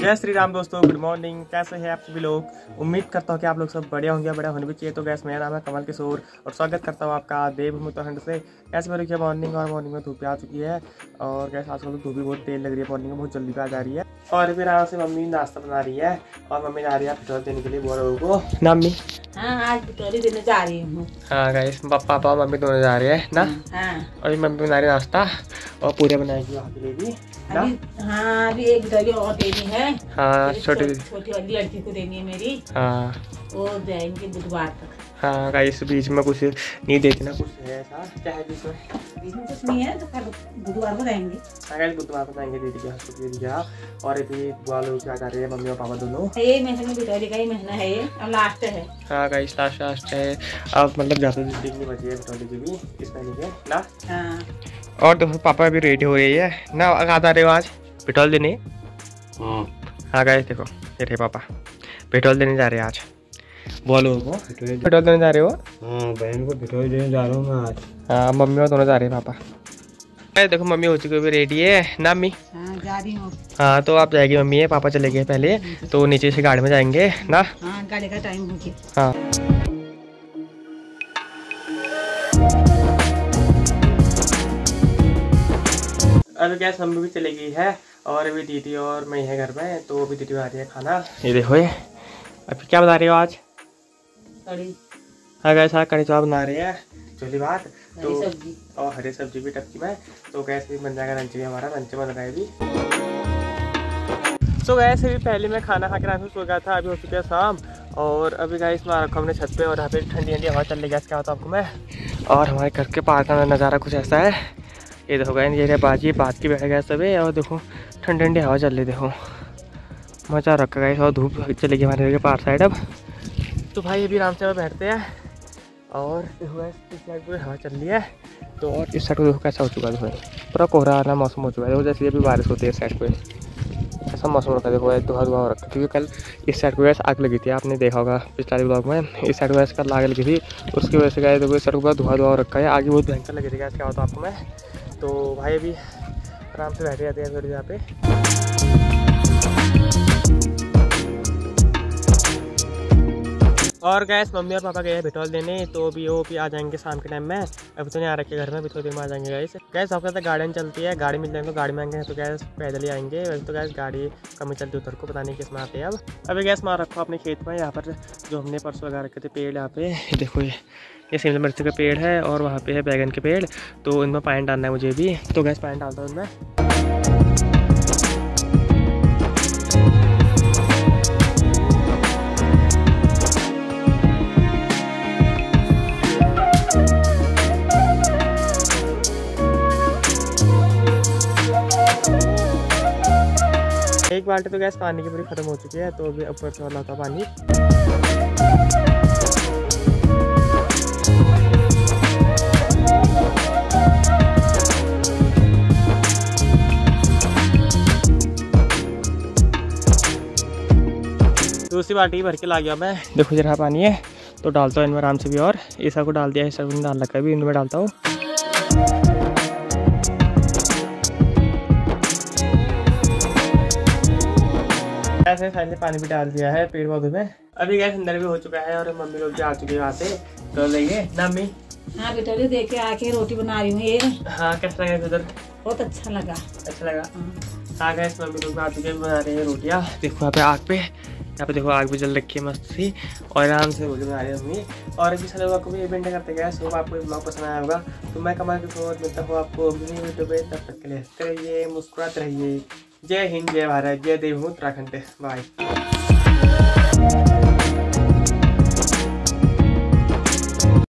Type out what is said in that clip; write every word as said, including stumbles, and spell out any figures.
जय श्री राम दोस्तों, good morning. कैसे हैं आप सभी लोग? उम्मीद करता हूँ कि आप लोग सब बढ़िया होंगे, बढ़िया होने भी चाहिए। तो गैस मेरा नाम है कमल किशोर और स्वागत करता हूँ आपका देवभूमि उत्तराखंड से। कैसे मेरी क्या मॉर्निंग और मॉर्निंग में धूप आ चुकी है और गैस आजकल तो धूप भी बहुत तेज लग रही है, मॉर्निंग में बहुत जल्दी भी आ जा रही है। और फिर आराम से मम्मी नाश्ता बना रही है और मम्मी जा रही है पिटौती देने के लिए बोल लोगों को ना मम्मी। हाँ, आज पिटौती देने जा रही हूँ। हाँ गाइस, पापा और मम्मी दोनों जा रहे हैं ना। हाँ। और मम्मी बना रही नाश्ता और पूरे बनाएगी वहाँ के लिए भी ना। हाँ, अभी एक पिटौती और देनी है। हाँ, छोटी छोटी वाली लड़की को देनी है मेरी। हाँ, वो जाएंगे बुधवार तक। हाँ गाइस, बीच में कुछ नहीं देती ना, कुछ है ऐसा क्या है बीच में? बीच में कुछ नहीं है, तो कल बुधवार को जाएंगे। हाँ गाइस, बुधवार को जाएंगे दीदी के हाथ दीदी के हाथ। और अभी बुआ लोग क्या कर रहे हैं, मम्मी और पापा दोनों। ये महीने में पिटौती का ही महीना है, ये अब लास्ट है। हाँ गाइस, लास्ट लास्ट है अब, मतलब ज़्यादा दिन नहीं बची है पिटौती की भी इस महीने के ना। हाँ। और दोस्तों पापा अभी रेडी हो रही है ना, आ रहे हो आज पिटौल देने। हाँ गाइस देखो, ये रहे पापा पिटौल देने जा रहे हैं आज। बोलो को पिटौल देने जा रहे हो? हाँ, बहन को पिटौल देने जा रहा हूँ मैं आज। हाँ, मम्मी और दोनों जा रहे हैं पापा। अरे देखो मम्मी हो चुकी है, रेडी है ना मम्मी। हाँ, जा रही हूँ। हाँ, तो आप जाएगी मम्मी है, पापा चले गए पहले, तो नीचे से गाड़ी में जाएंगे ना। हाँ, गाड़ी का टाइम हो गया। हाँ, अभी गैस मम्मी भी चली गई है और अभी दीदी और मैं है घर में, तो अभी दीदी आ रही है खाना। ये देखो, ये अभी क्या बना रही हो आज? कड़ी। हाँ गैस, हाँ कड़ी चावल बना रही है, चोली बात तो सब्जी और हरी सब्जी भी टक्की में। तो गैस भी बन जाएगा लंच भी, हमारा लंच बन रहा है अभी। तो गैस अभी पहले मैं खाना खा के रात में सो गया था, अभी हो चुकी है शाम। और अभी गैस मैं रखा हमने छत पे और यहाँ पे ठंडी ठंडी हवा चल रही है। क्या होता है आपको मैं, और हमारे घर के पार्क का नज़ारा कुछ ऐसा है। ये देखो गैस, ये बाजी बात की बैठ गया सभी, और देखो ठंडी ठंडी हवा चल रही, देखो मज़ा रखा गया। और धूप चली गई हमारे घर के पार साइड अब। तो भाई अभी आराम से बैठते हैं और देखो इस साइड पूरी हवा चल रही है। तो और इस साइड को देखो कैसा हो चुका है, देखो पूरा कोहरा वाला मौसम हो चुका है। देखो जैसे अभी बारिश होती है इस साइड पे, ऐसा मौसम रखा है। देखो धुआं धुआं रखा, क्योंकि कल इस साइड को आग लगी थी, आपने देखा होगा पिछले ब्लॉग में। इस साइड को कल आग लगी थी, उसकी वजह से गए देखो इस साइड को धुआं धुआं रखा है। आगे बहुत भयंकर लगी थी, क्या होता आपको मैं। तो भाई अभी आराम से बैठे रहते हैं थोड़ी यहाँ पे। और गैस मम्मी और पापा गए हैं पिटौल देने, तो अभी वो भी आ जाएंगे शाम के टाइम में। अभी तो नहीं आ रखे घर में, अभी थोड़ी देर में आ जाएंगे गैस। गैस आपके साथ गाड़ी चलती है, गाड़ी मिल जाएंगे तो गाड़ी में आएंगे, तो गैस पैदल ही आएंगे। वैसे तो गैस गाड़ी कम ही चलती उधर को, पता नहीं किस में आते हैं अब। अभी गैस मार रखो अपने खेत में, यहाँ पर जो हमने परसों लगा रखे थे पेड़। यहाँ पे देखो, ये ये शिमला मिर्च का पेड़ है और वहाँ पे है बैगन के पेड़। तो इनमें पानी डालना है मुझे भी, तो गैस पानी डालता हूँ इनमें। एक बाल्टी तो गैस पानी की पूरी खत्म हो चुकी है, तो अभी ऊपर से वाला था पानी। दूसरी बाल्टी भर के ला गया मैं, देखो जरा पानी है, तो डालता हूँ इनमें आराम से भी। और ऐसा को डाल दिया, ऐसा को डाल रखा है, भी इनमें डालता हूँ। ऐसे फाइनली पानी भी डाल दिया है पेड़ पौधे में। अभी गैस अंदर भी हो चुका है और मम्मी लोग भी आ चुके हैं वहाँ से। तो लेंगे ना मम्मी। हाँ, पिटौती दे के आके रोटी बना रही हूँ ये। हाँ, कैसा लगा उधर? बहुत अच्छा लगा। अच्छा लगा। हाँ गैस, मम्मी लोग आ चुके हैं, बना रहे हैं रोटियाँ। देखो यहाँ पे आग पे, यहाँ पे देखो आग भी जल रखी है मस्त सी, और आराम से रोटी बना रही है मम्मी। और अभी सारे लोगों को भी इवेंट करते गए। सो आपको ब्लॉग पसंद आया होगा, तो मैं कमल किशोर मिलता हूँ आपको अगली वीडियो पे। तब तक के लिए हंसते रहिए, मुस्कुराते रहिए। जय हिंद, जय भारत, जय देवभूमि उत्तराखंड। बाय।